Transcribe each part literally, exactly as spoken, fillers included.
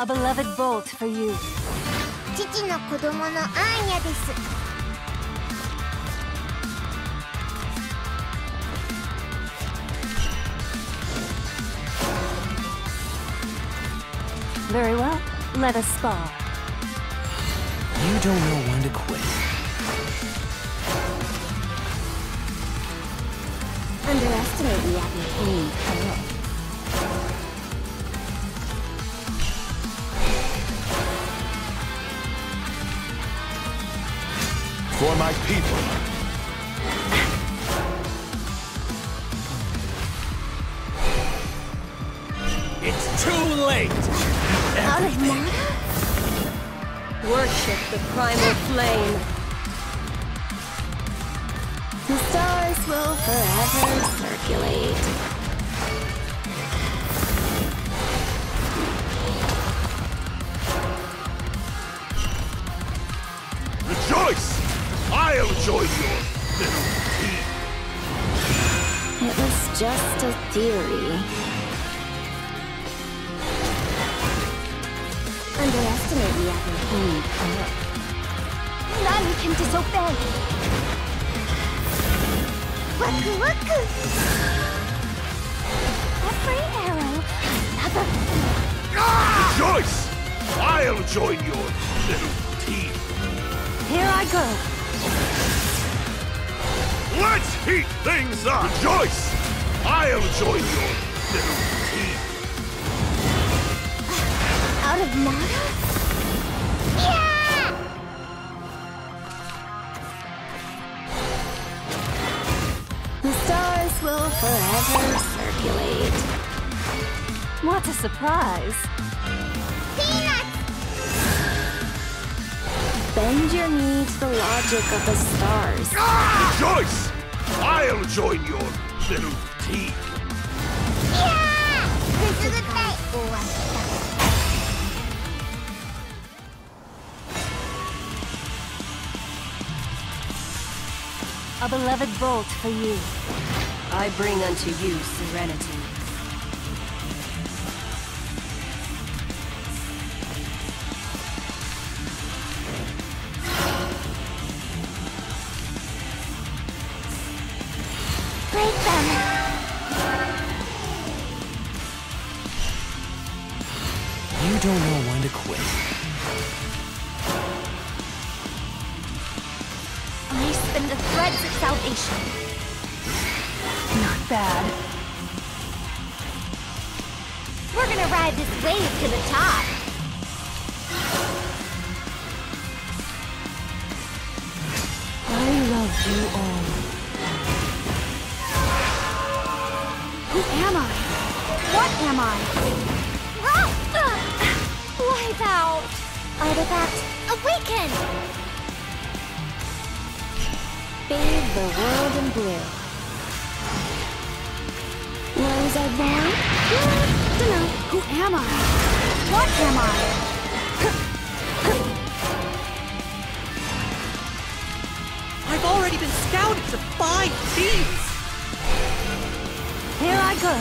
A beloved bolt for you. 父の子供のアーニャです。 Very well. Let us spar. You don't know when to quit. Underestimate the application. For my people. It's too late! Out of mana? Worship the primal flame. The stars will forever circulate. Rejoice! I'll join your little team. It was just a theory. Underestimate the application. None can disobey. Waku waku! Every arrow, another. Rejoice! I'll join your little team. Here I go. Let's heat things up! Rejoice! I'll join your little team. Out of mana? Yeah! The stars will forever circulate. What a surprise. Peanuts! Bend your knee to the logic of the stars. Rejoice! I'll join your little team. Yeah!くすぐったい。終わった。 A beloved bolt for you. I bring unto you serenity. Break them! You don't know when to quit. I spin the threads of salvation. Not bad. We're gonna ride this wave to the top. I love you all. Who am I? What am I? Wipe out! Artifact, awaken! Bathe the world in blue. Was I born? Yeah, dunno. Who am I? What am I? I've already been scouted to five teams! Here I go.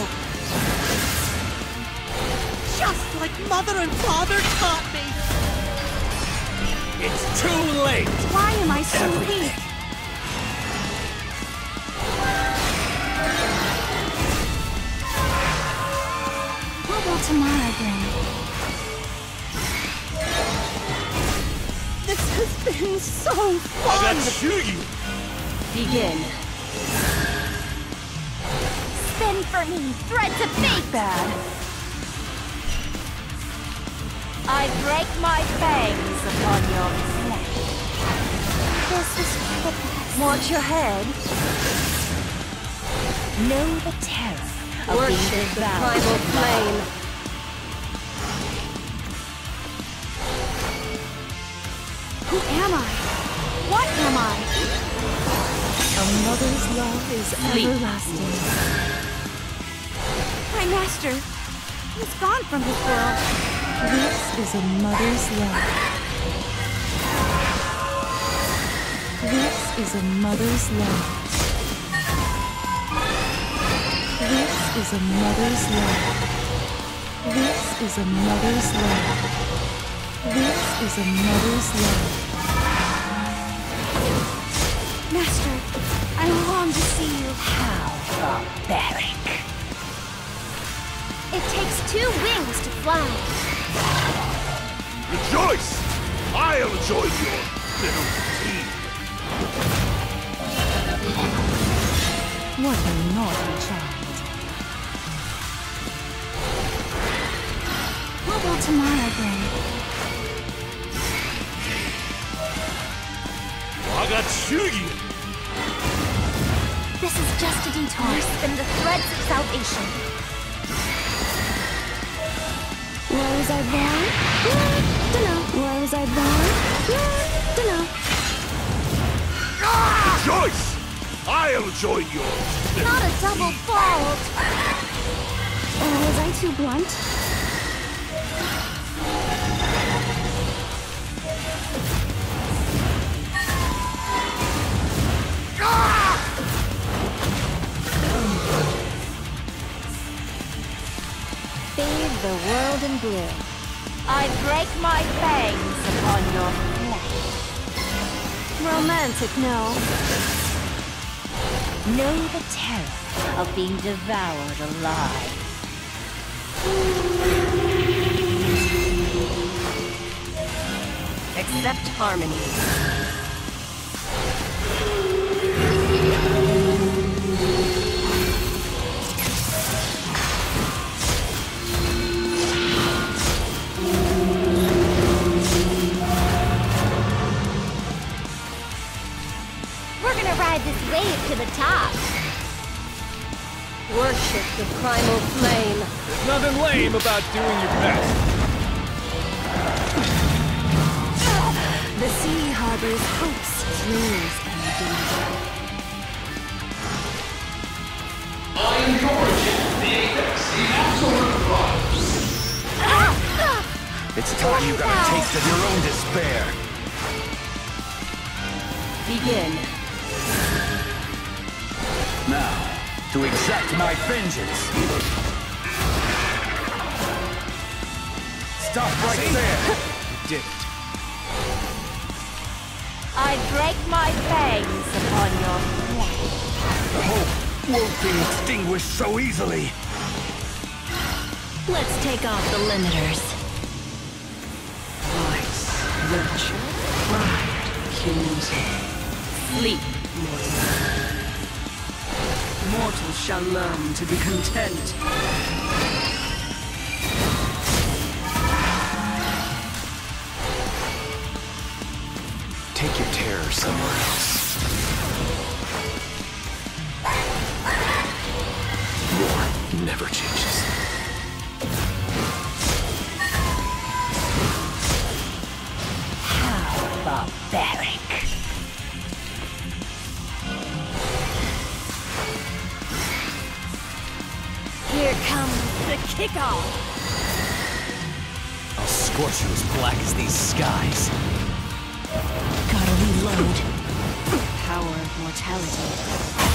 Just like Mother and Father taught me! It's too late! Why am I so Everything. weak? What will tomorrow bring? This has been so fun! Agatsugi! Begin. Spin for me, threads of fate! Bad. I break my fangs upon your flesh. This is for the best. Want your head? Know the terror of worship the primal flame. Who am I? What am I? A mother's love is everlasting. My master is gone from this world. This is a mother's love. This is a mother's love. This is a mother's love. This is a mother's love. This is a mother's love. Master, I long to see you. How barbaric. It takes two wings to fly. Rejoice! I'll join your little team. What a naughty child. What will tomorrow bring? Wagatsugi! This is just a detour. Spin the threads of salvation. Where was I born? Yeah, dunno. Where was I born? Yeah, dunno. Rejoice! I'll join yours. Not a double fault. Or was I too blunt? Bathe the world in blue. I break my fangs upon your flesh. Romantic, no. Know the terror of being devoured alive. Accept harmony. We're gonna ride this wave to the top. Worship the primal flame. There's nothing lame about doing your best. The sea harbors hopes, dreams, and danger. I am your agent, the Apex, the absolute vibes. It's time you got a taste of your own despair. Begin. Now, to exact my vengeance. Stop right there. You did it. I break my fangs upon your flesh. The hope won't be extinguished so easily. Let's take off the limiters. Vice, virtue, pride, kills. Sleep, Mortals shall learn to be content. Take your terror somewhere else. War never changes. how barbaric. Here comes the kickoff. I'll scorch you as black as these skies. Gotta reload. Power of mortality.